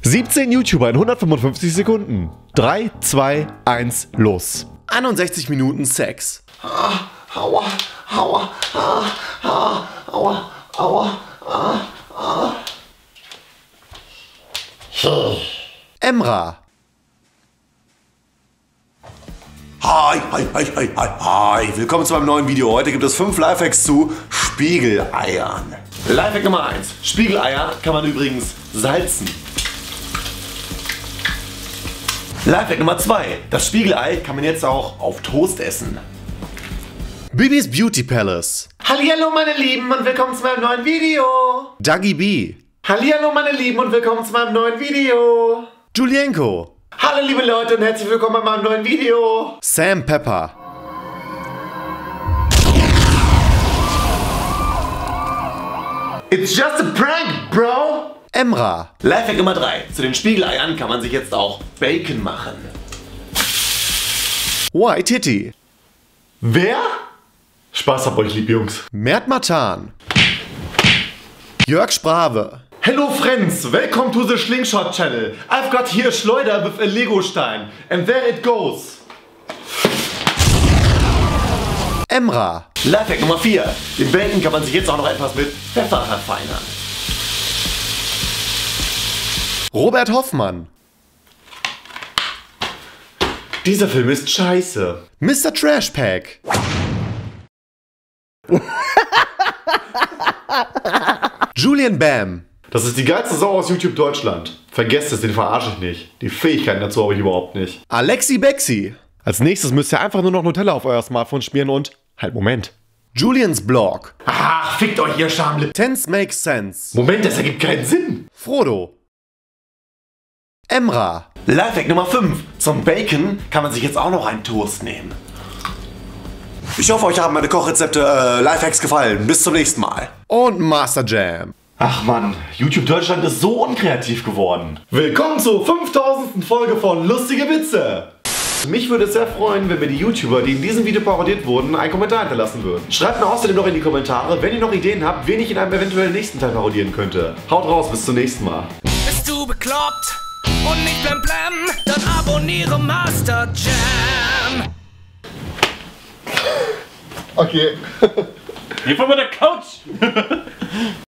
17 YouTuber in 155 Sekunden. 3, 2, 1, los. 61 Minuten Sex. Aua, aua, aua, aua, aua, Emra. Hi, hi, hi, hi, hi, hi. Willkommen zu meinem neuen Video. Heute gibt es 5 Lifehacks zu Spiegeleiern. Lifehack Nummer 1. Spiegeleier kann man übrigens salzen. Lifehack Nummer 2. Das Spiegelei kann man jetzt auch auf Toast essen. Bibis Beauty Palace. Hallihallo meine Lieben und willkommen zu meinem neuen Video. Dougie B. Hallihallo meine Lieben und willkommen zu meinem neuen Video. Julienko. Hallo liebe Leute und herzlich willkommen bei meinem neuen Video. Sam Pepper. It's just a prank, bro. Emra. Lifehack Nummer 3. Zu den Spiegeleiern kann man sich jetzt auch Bacon machen. White Titty. Wer? Spaß hab euch lieb, Jungs. Mert Matan. Jörg Sprave. Hello friends, welcome to the Slingshot channel. I've got here a Schleuder with a Lego Stein. And there it goes. Emra. Lifehack Nummer 4. Den Bacon kann man sich jetzt auch noch etwas mit Pfeffer verfeinern. Robert Hoffmann. Dieser Film ist scheiße. Mr. Trashpack. Julian Bam. Das ist die geilste Sau aus YouTube Deutschland. Vergesst es, den verarsche ich nicht. Die Fähigkeiten dazu habe ich überhaupt nicht. Alexi Bexi. Als nächstes müsst ihr einfach nur noch Nutella auf euer Smartphone schmieren und... Halt, Moment. Julians Blog. Ach, fickt euch, ihr Schamlippen. Tense makes sense. Moment, das ergibt keinen Sinn. Frodo. Emra. Lifehack Nummer 5. Zum Bacon kann man sich jetzt auch noch einen Toast nehmen. Ich hoffe, euch haben meine Kochrezepte, Lifehacks gefallen. Bis zum nächsten Mal. Und Master Jam. Ach Mann, YouTube Deutschland ist so unkreativ geworden. Willkommen zur 5000. Folge von Lustige Witze. Mich würde es sehr freuen, wenn mir die YouTuber, die in diesem Video parodiert wurden, einen Kommentar hinterlassen würden. Schreibt mir außerdem noch in die Kommentare, wenn ihr noch Ideen habt, wen ich in einem eventuellen nächsten Teil parodieren könnte. Haut raus, bis zum nächsten Mal. Bist du bekloppt und nicht blam, dann abonniere Master Jam. Okay. Hier von der Couch!